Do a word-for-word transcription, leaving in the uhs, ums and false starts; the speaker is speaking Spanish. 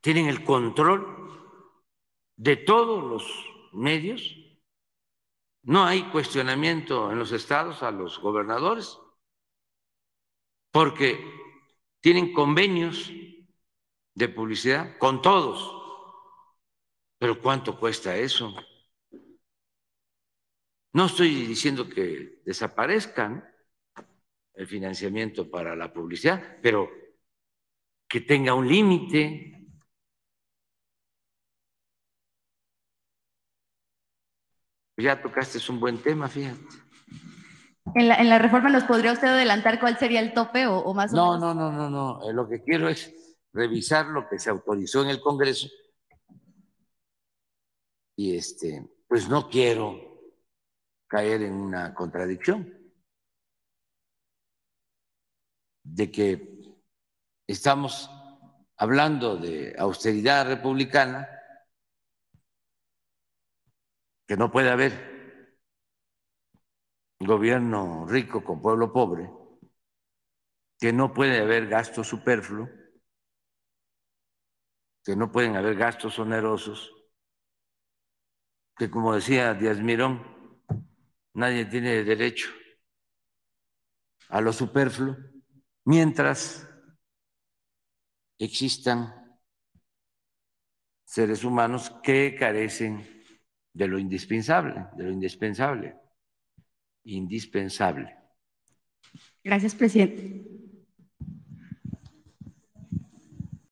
tienen el control de todos los medios. No hay cuestionamiento en los estados a los gobernadores porque tienen convenios de publicidad con todos. Pero ¿cuánto cuesta eso? No estoy diciendo que desaparezcan el financiamiento para la publicidad, pero que tenga un límite. Ya tocaste, es un buen tema, fíjate. ¿En la, en la reforma nos podría usted adelantar cuál sería el tope o, o más o No, menos? no, no, no, no. Eh, Lo que quiero es revisar lo que se autorizó en el Congreso y este, pues no quiero caer en una contradicción de que estamos hablando de austeridad republicana, que no puede haber gobierno rico con pueblo pobre, que no puede haber gasto superfluo, que no pueden haber gastos onerosos, que como decía Díaz Mirón, nadie tiene derecho a lo superfluo, mientras existan seres humanos que carecen de lo indispensable, de lo indispensable, indispensable. Gracias, presidente.